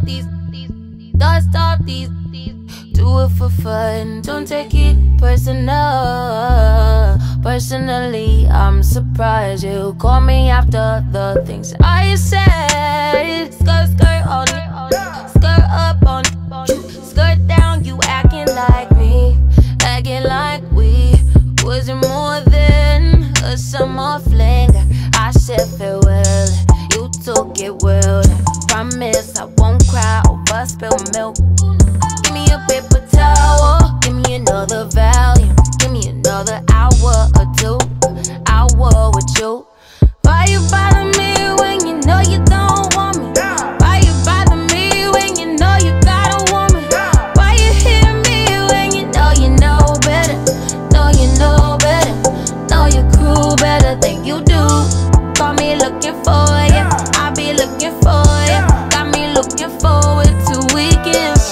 Dust off these. Do it for fun, don't take it personal. Personally, I'm surprised you call me after the things I said. Skirt on it, skirt up on it, skirt down. You acting like me, acting like we wasn't more than a summer fling. I said farewell, you took it well. Promise I won't cry over spilled milk. Give me a paper towel, give me another volume, give me another hour or two, hour with you. Why you bother me when you know you don't want me? Why you bother me when you know you got a woman? Why you hit me when you know better? Know you know better, know your crew better than you do. Call me looking for ya, I be looking for ya. Got me looking forward to weekends.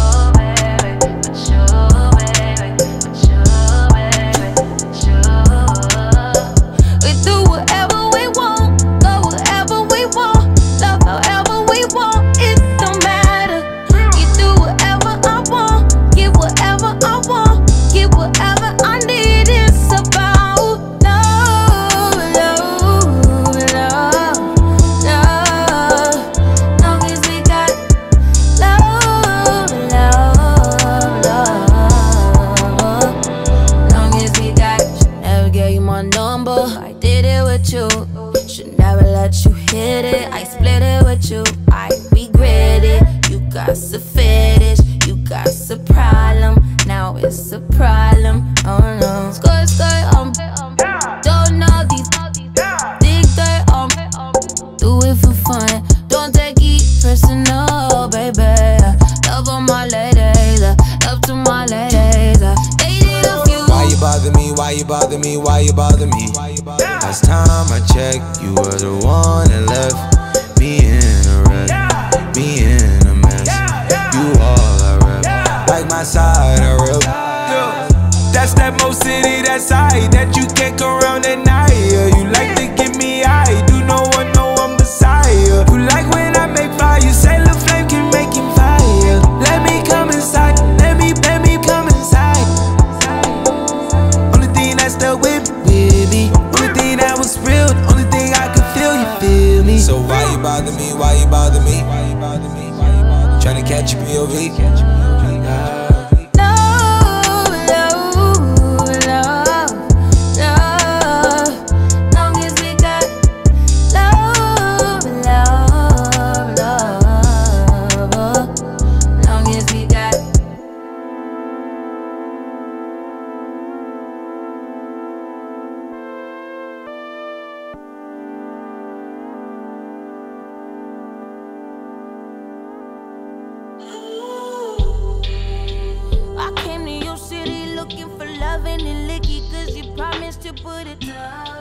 I did it with you, should never let you hit it. I split it with you, I regret it. You got a fetish, you got a problem. Now it's a problem, oh no. Skirt don't know these. Dig dirt do it for fun. Don't take it personal, baby. Love on my ladies, love to my ladies. Dated a few. Why you bother me? Why you bother me? Why you bother me? Last time I checked, you were the one that left me in a wreck, me in a mess. You all I rep, like my side I rep. That's that Mo City, that side that you can't go around at night. You like to get me high, do no one know I'm Messiah. You like when I make fire, you say the flame can make him fire. Let me come inside, let me come inside. Only thing that's the whip with me, only thing that was real, the only thing I could feel, you feel me. So why you bother me, why you bother me? Tryna catch a POV. I came to your city looking for love and licky, 'cause you promised to put it down.